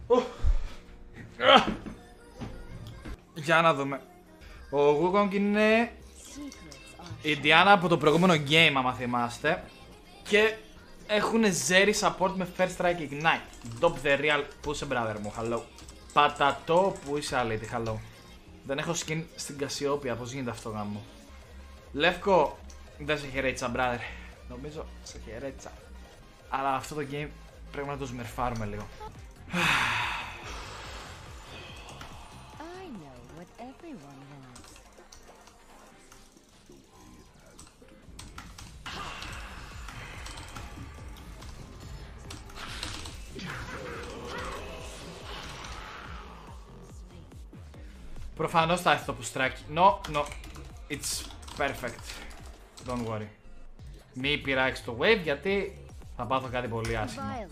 Για να δούμε. Ο Wukong είναι η Diana από το προηγούμενο game, άμα θυμάστε. Και έχουν ζέρι support με First Strike Ignite. Dop the real. Πού είσαι, brother μου, hello. Πατατό, που είσαι, αλήτη, hello. Δεν έχω skin στην Κασιόπια, πώς γίνεται αυτό γάμο. Λεύκο, δεν σε χαιρέτησα, brother. Νομίζω σε χαιρέτησα. Αλλά αυτό το game πρέπει να το σμερφάρουμε λίγο. Προφανώς θα έρθει το πουστράκι. No, it's perfect. Don't worry. Μη πειράξει το wave γιατί θα πάθω κάτι πολύ άσχημο.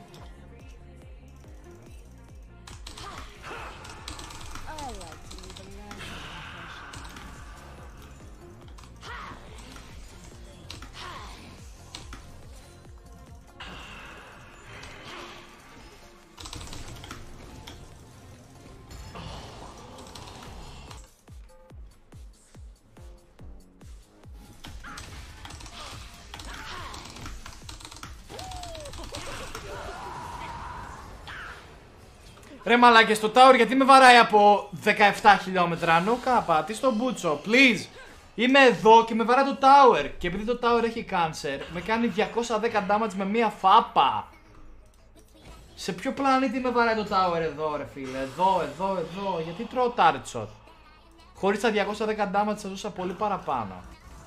Ρε μαλάκες, στο tower γιατί με βαράει από 17 χιλιόμετρα. Νουκάπα, τι στο μπούτσο, please. Είμαι εδώ και με βαράει το tower. Και επειδή το tower έχει cancer, με κάνει 210 damage με μία φάπα. Σε ποιο πλανήτη με βαράει το tower εδώ, ρε φίλε? Εδώ. Γιατί τρώω target shot? Χωρίς τα 210 damage θα ζούσα πολύ παραπάνω.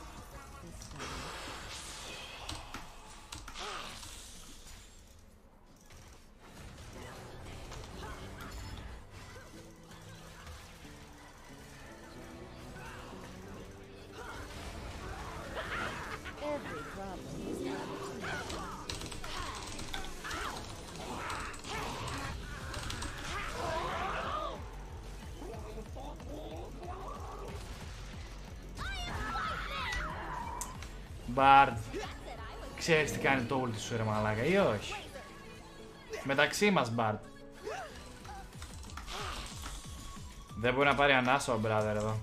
Bard, ξέρεις τι κάνει το ulti σου, ρε μαλάκα, ή όχι? Μεταξύ μας, Bard. Δεν μπορεί να πάρει ανάσα ο brother εδώ.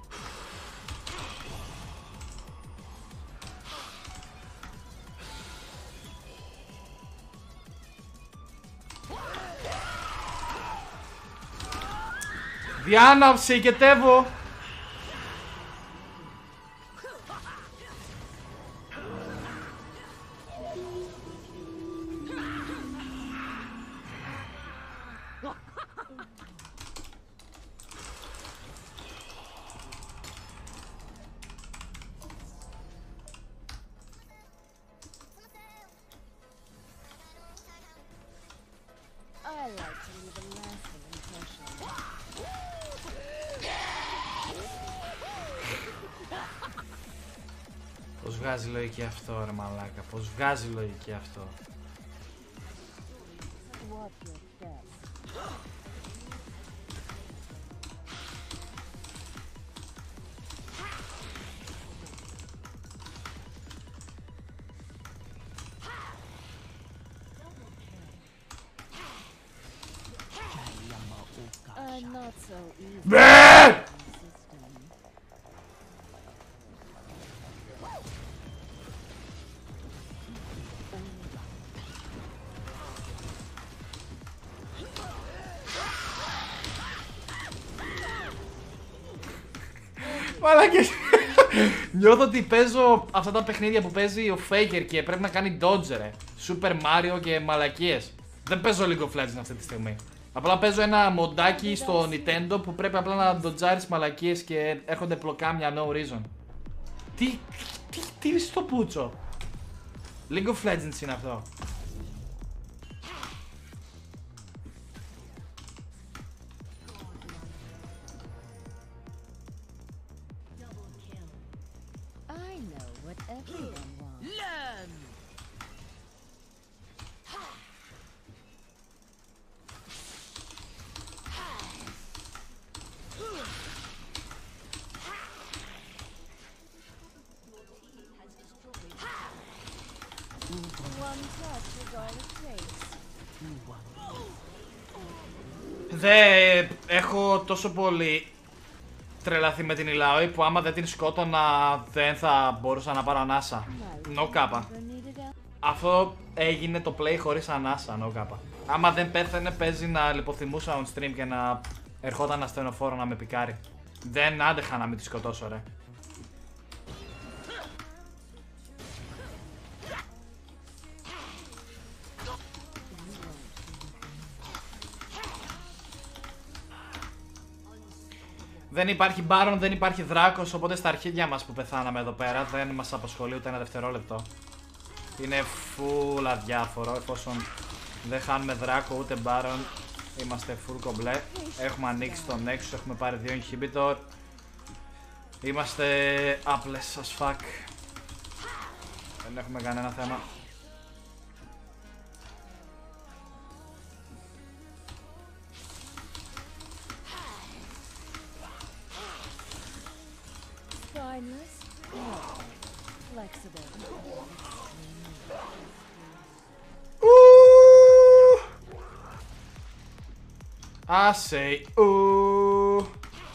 Διάνα, ψηκετεύω. Πώς βγάζει λογική αυτό, ρε μαλάκα? Πώς βγάζει λογική αυτό? Μαλάκες. Νιώθω ότι παίζω αυτά τα παιχνίδια που παίζει ο Faker και πρέπει να κάνει dodge, ρε. Super Mario και μαλακίες. Δεν παίζω League of Legends αυτή τη στιγμή. Απλά παίζω ένα μοντάκι στο Nintendo που πρέπει απλά να ντοτζάρεις μαλακίες και έρχονται πλοκάμια no reason. Τι είναι στο πούτσο? League of Legends είναι αυτό. Έχω τόσο πολύ τρελαθεί με την Illaoi που άμα δεν την σκότωνα δεν θα μπορούσα να πάρω ανάσα. No κάπα. Αυτό έγινε το play χωρίς ανάσα, no κάπα. Άμα δεν πέθανε παίζει να λιποθυμούσα on stream και να ερχόταν ασθενοφόρο να με πικάρει. Δεν άντεχα να μην τη σκοτώσω ρε. Δεν υπάρχει Baron, δεν υπάρχει Δράκος, οπότε στα αρχίδια μας που πεθάναμε εδώ πέρα δεν μας απασχολεί ούτε ένα δευτερόλεπτο. Είναι full αδιάφορο, εφόσον δεν χάνουμε Δράκο ούτε Baron, είμαστε full κομπλέ. Έχουμε ανοίξει τον Nexus, έχουμε πάρει 2 inhibitor. Είμαστε απλές as fuck. Δεν έχουμε κανένα θέμα. I say ooh.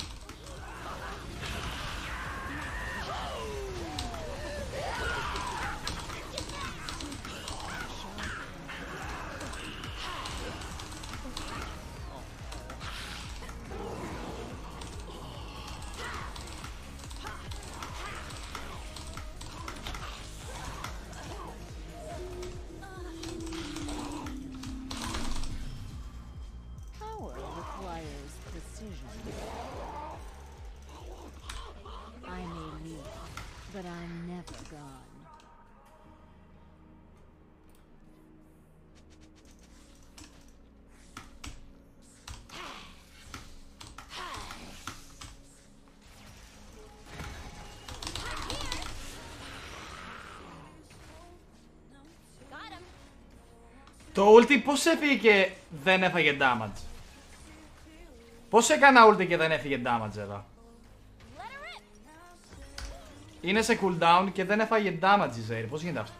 But I'm never gone. Το ulti πώς έφυγε και δεν έφαγε damage? Πώς έκανα ulti και δεν έφυγε damage εδώ? Είναι σε cooldown και δεν έφαγε damage η Zeri. Πώς γίνεται αυτό?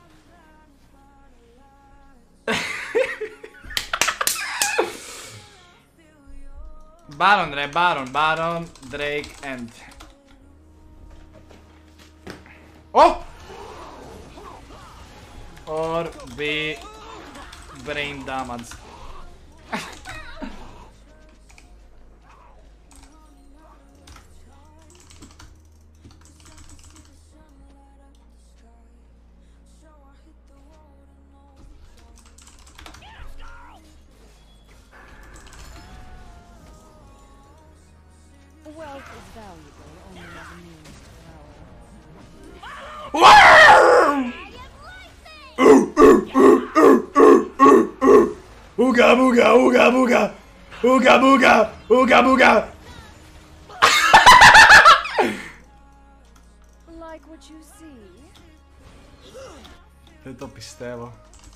Baron ρε, Baron, Drake, End. Oh! Or be brain damage. Wealth is valuable only as a means to power. Ooga booga, ooga booga, ooga booga, ooga booga. Like what you see? Δεν το πιστεύω.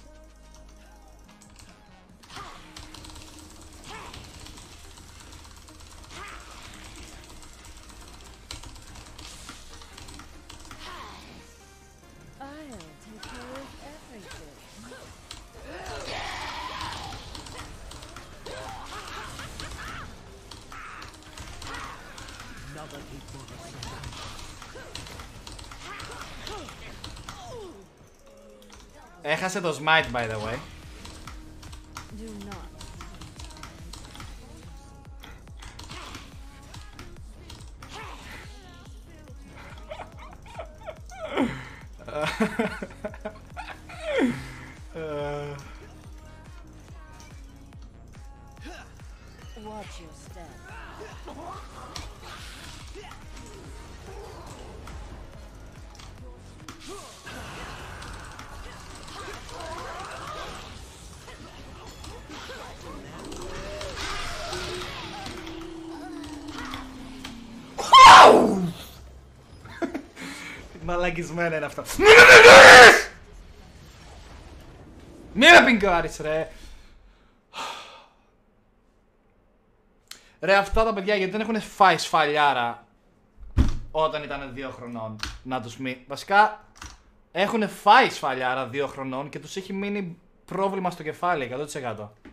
Έχασε το smite by the way. Do not. Watch your step. Μαλακισμένα είναι αυτά. Μη με πινκάρεις ρε. Ρε αυτά τα παιδιά γιατί δεν έχουν φάει σφαλιάρα όταν ήταν 2 χρονών. Να τους μη. Βασικά έχουν φάει σφαλιάρα 2 χρονών και τους έχει μείνει πρόβλημα στο κεφάλι 100%.